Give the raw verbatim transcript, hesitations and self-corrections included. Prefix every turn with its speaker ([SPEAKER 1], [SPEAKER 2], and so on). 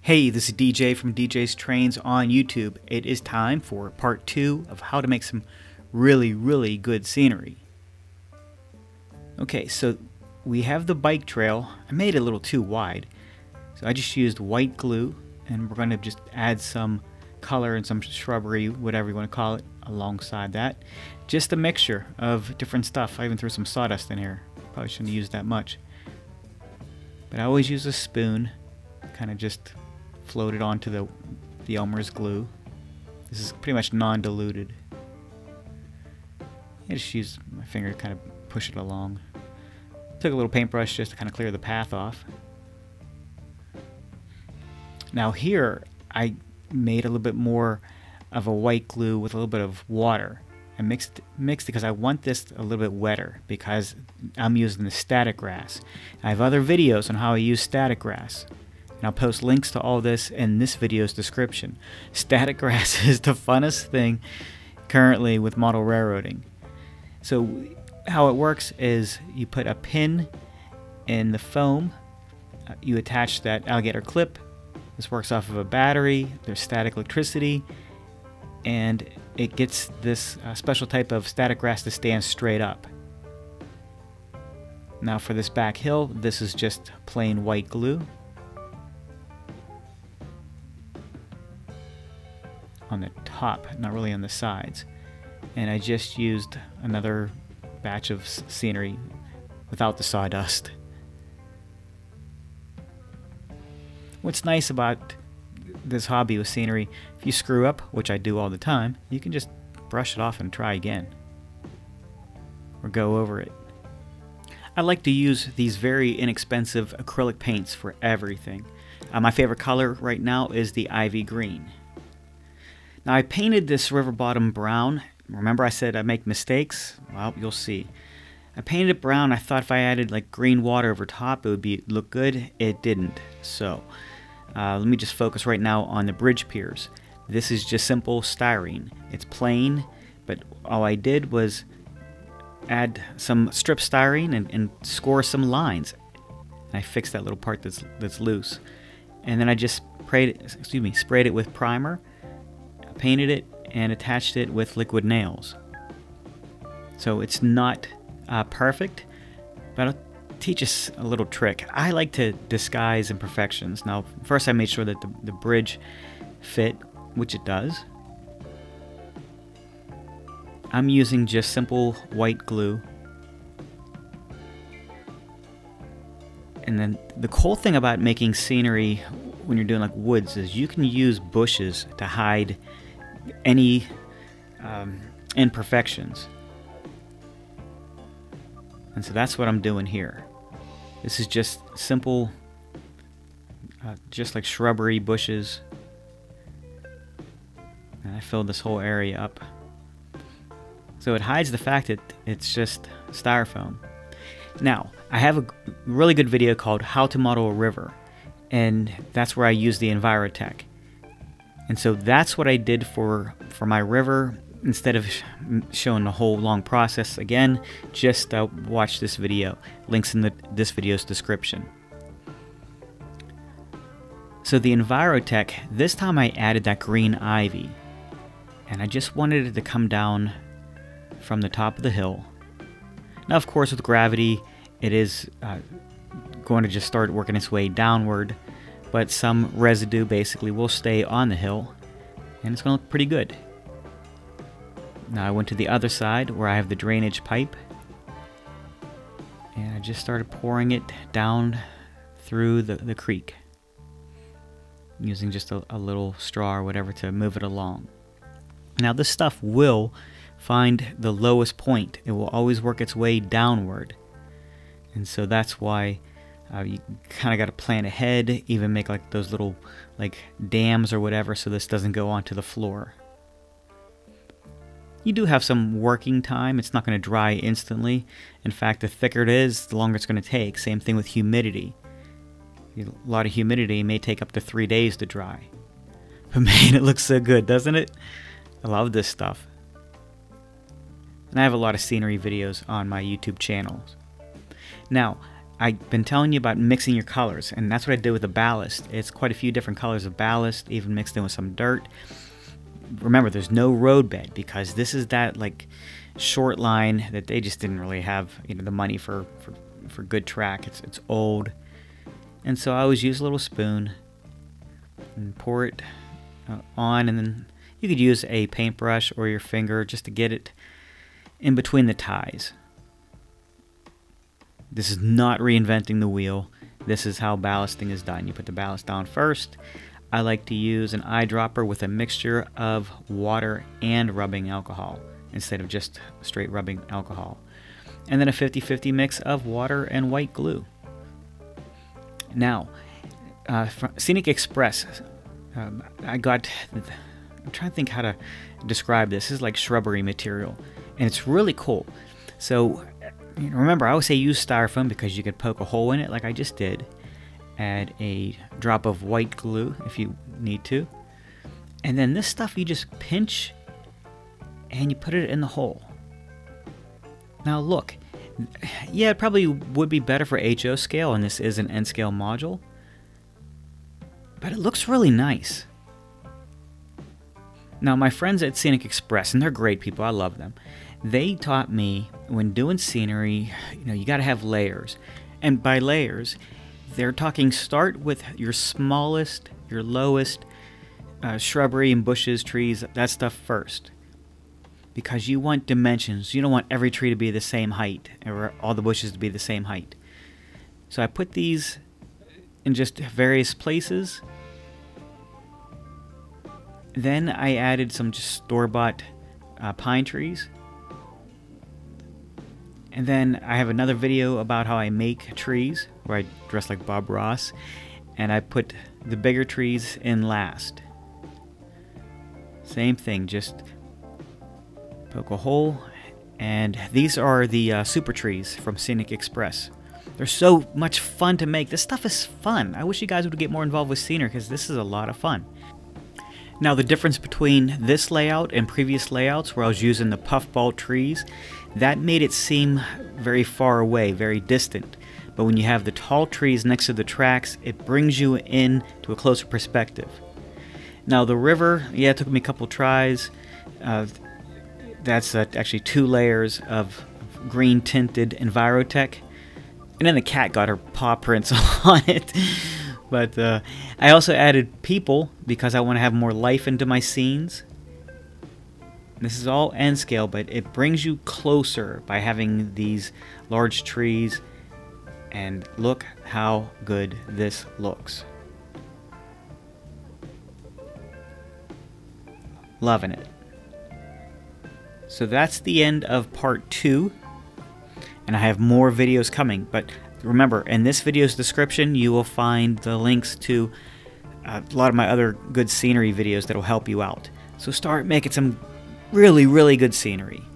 [SPEAKER 1] Hey, this is D J from DJSTRAINS on YouTube. It is time for part two of how to make some really, really good scenery. Okay, so we have the bike trail. I made it a little too wide, so I just used white glue, and we're going to just add some color and some shrubbery, whatever you want to call it, alongside that. Just a mixture of different stuff. I even threw some sawdust in here. Probably shouldn't use that much. But I always use a spoon, kind of just float it onto the, the Elmer's glue. This is pretty much non-diluted. I just use my finger to kind of push it along. Took a little paintbrush just to kind of clear the path off. Now here I made a little bit more of a white glue with a little bit of water. I mixed mixed because I want this a little bit wetter because I'm using the static grass. I have other videos on how I use static grass. And I'll post links to all this in this video's description. Static grass is the funnest thing currently with model railroading. So how it works is you put a pin in the foam, uh, you attach that alligator clip. This works off of a battery, there's static electricity, and it gets this uh, special type of static grass to stand straight up. Now for this back hill, this is just plain white glue. On the top, not really on the sides. And I just used another batch of scenery without the sawdust. What's nice about this hobby with scenery, if you screw up, which I do all the time, you can just brush it off and try again. Or go over it. I like to use these very inexpensive acrylic paints for everything. Uh, my favorite color right now is the ivy green. Now I painted this river bottom brown. Remember I said I make mistakes? Well, you'll see. I painted it brown. I thought if I added like green water over top it would be look good. It didn't. So uh, let me just focus right now on the bridge piers. This is just simple styrene. It's plain, but all I did was add some strip styrene and, and score some lines. And I fixed that little part that's, that's loose. And then I just sprayed it, excuse me, sprayed it with primer, painted it, and attached it with liquid nails. So it's not uh, perfect, but I'll teach us a little trick. I like to disguise imperfections. Now first I made sure that the, the bridge fit, which it does. I'm using just simple white glue. And then the cool thing about making scenery when you're doing like woods is you can use bushes to hide any um, imperfections. And so that's what I'm doing here. This is just simple, uh, just like shrubbery bushes. And I filled this whole area up. So it hides the fact that it's just styrofoam. Now, I have a really good video called How to Model a River. And that's where I use the Envirotech. And so that's what I did for, for my river. Instead of sh showing the whole long process again, just uh, watch this video. Links in the, this video's description. So the Envirotech, this time I added that green ivy. And I just wanted it to come down from the top of the hill. Now of course with gravity, it is uh, going to just start working its way downward. But some residue basically will stay on the hill, and it's going to look pretty good. Now I went to the other side where I have the drainage pipe, and I just started pouring it down through the, the creek, using just a, a little straw or whatever to move it along. Now this stuff will find the lowest point. It will always work its way downward, and so that's why Uh, you kind of got to plan ahead, even make like those little like dams or whatever so this doesn't go onto the floor. You do have some working time. It's not going to dry instantly. In fact, the thicker it is, the longer it's going to take. Same thing with humidity. A lot of humidity may take up to three days to dry. But man, it looks so good, doesn't it? I love this stuff. And I have a lot of scenery videos on my YouTube channels. Now, I've been telling you about mixing your colors, and that's what I did with the ballast. It's quite a few different colors of ballast, even mixed in with some dirt. Remember, there's no road bed because this is that like short line that they just didn't really have, you know, the money for for, for good track. It's it's old, and so I always use a little spoon and pour it uh, on, and then you could use a paintbrush or your finger just to get it in between the ties. This is not reinventing the wheel. This is how ballasting is done. You put the ballast down first. I like to use an eyedropper with a mixture of water and rubbing alcohol instead of just straight rubbing alcohol. And then a fifty fifty mix of water and white glue. Now, uh, Scenic Express, um, I got, I'm trying to think how to describe this. This is like shrubbery material, and it's really cool. So, you know, remember, I always say use styrofoam because you could poke a hole in it like I just did. Add a drop of white glue if you need to. And then this stuff you just pinch and you put it in the hole. Now look, yeah, it probably would be better for H O scale, and this is an N scale module, but it looks really nice. Now my friends at Scenic Express, and they're great people, I love them, they taught me when doing scenery, you know, you got to have layers. And by layers, they're talking start with your smallest, your lowest uh, shrubbery and bushes, trees, that stuff first. Because you want dimensions. You don't want every tree to be the same height, or all the bushes to be the same height. So I put these in just various places. Then I added some just store-bought uh, pine trees. And then I have another video about how I make trees, where I dress like Bob Ross, and I put the bigger trees in last. Same thing, just poke a hole, and these are the uh, super trees from Scenic Express. They're so much fun to make. This stuff is fun. I wish you guys would get more involved with scenery because this is a lot of fun. Now the difference between this layout and previous layouts where I was using the puffball trees, that made it seem very far away, very distant. But when you have the tall trees next to the tracks, it brings you in to a closer perspective. Now the river, yeah, it took me a couple tries. Uh, that's uh, actually two layers of green tinted Envirotech. And then the cat got her paw prints on it. But uh, I also added people because I want to have more life into my scenes. This is all N scale, but it brings you closer by having these large trees. And look how good this looks. Loving it. So that's the end of part two. And I have more videos coming, but remember, in this video's description, you will find the links to a lot of my other good scenery videos that will help you out. So start making some really, really good scenery.